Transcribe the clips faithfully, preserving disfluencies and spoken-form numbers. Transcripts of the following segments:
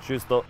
Čisto.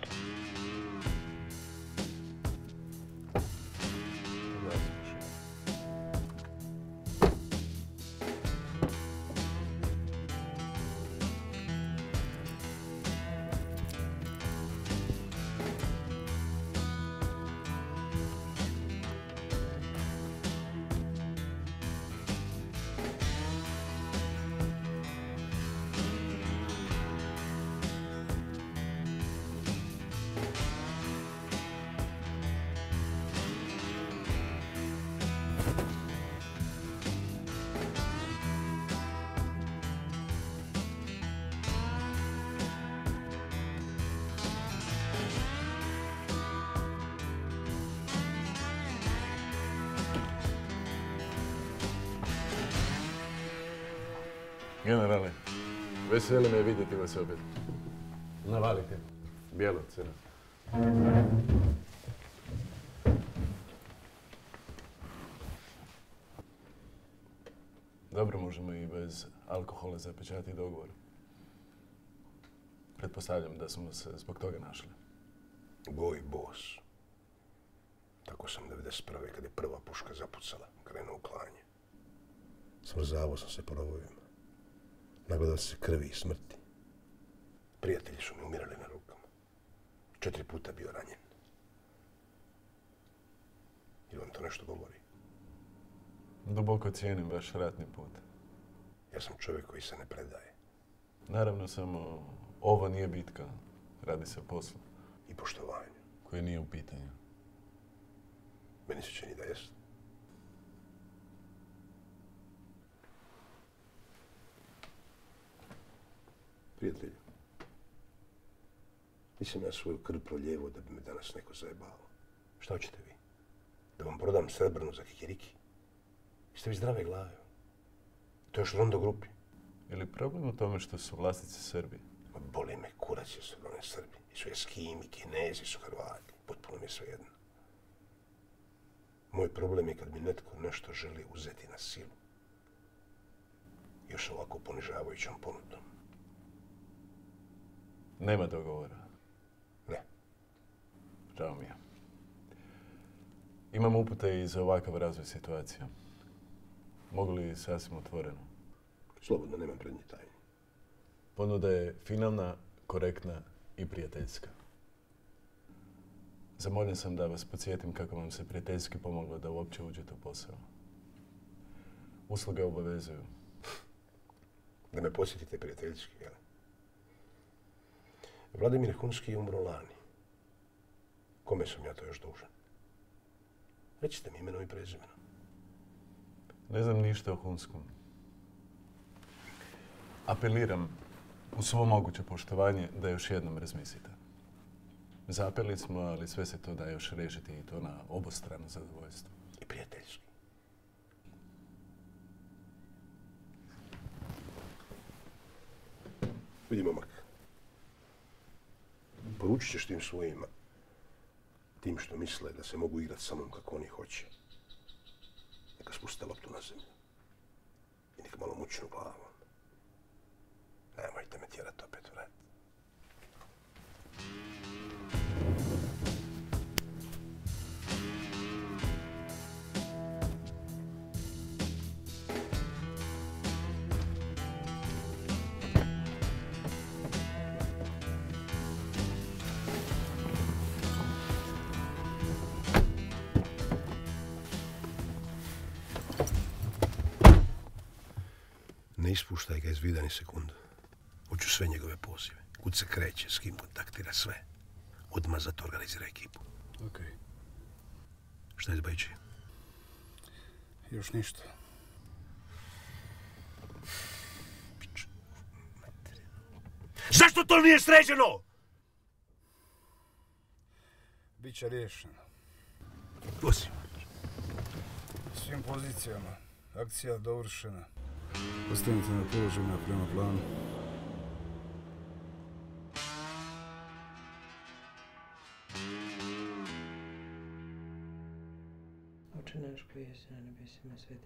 Generale, veseli me vidjeti vas opet. Navalite. Bijelo, crno. Dobro, možemo i bez alkohola zapečati dogovor. Pretpostavljam da smo se zbog toga našli. Goj bos. Tako sam devedeset prve kad je prva puška zapucala, krenuo u klanje. Smrzavao sam se po rovovima. Nagledao se krvi i smrti. Prijatelji su mi umirali na rukama. Četiri puta bio ranjen. I vam to nešto govori? Duboko cijenim vaš ratni put. Ja sam čovjek koji se ne predaje. Naravno, samo ovo nije bitka. Radi se o poslu. I poštovanju. Koje nije u pitanju. Meni se čini da jest. Prijatelju, nisam ja svoju krv proljevo da bi me danas neko zajebao. Šta hoćete vi? Da vam prodam srebrnu za kikiriki? Jeste vi zdrave glave? To je još Rondo grupi. Je li problem u tome što su vlasnici Srbi? Ma boli me kurac jer su one Srbi. I su Eskimi, Kinezi, su Hrvati. Potpuno mi je svejedno. Moj problem je kad mi netko nešto želi uzeti na silu. Još ovako ponižavajućom ponudom. Nema dogovora. Ne. Žao mi je. Imam upute i za ovakav razvoj situacija. Mogu li sasvim otvoreno? Slobodno, nemam prednji tajni. Ponuda je finalna, korektna i prijateljska. Zamoljen sam da vas podsjetim kako vam se prijateljski pomoglo da uopće uđete u posao. Usluge obavezuju. Da me posjetite prijateljski, jel? Vladimir Hunski je umro lani. Kome sam ja to još dužan? Recite mi imenom i prezimenom. Ne znam ništa o Hunskom. Apeliram u svo moguće poštovanje da još jednom razmislite. Zapeli smo, ali sve se to da još rešiti i to na obostrano zadovoljstvo. I prijateljski. Vidi, momak. Poručit ćeš tim svojima, tim što misle da se mogu igrati sa mnom kako oni hoće. Neka spuste loptu na zemlju. I neka malo mučnu glavom. Nemojte me tjerati opet u red. Ne ispuštaj ga iz vida ni sekundu. Hoću sve njegove pozive. Kud se kreće, s kim kontaktira, sve. Odmah za to organizira ekipu. Okej. Okay. Šta je s Bajči? Još ništa. Zašto to nije sređeno? Biće riješeno. Osim. Svim pozicijama. Akcija dovršena. Ostanite na položaju prema planu. Oče naš koji jesi na nebesima, sveti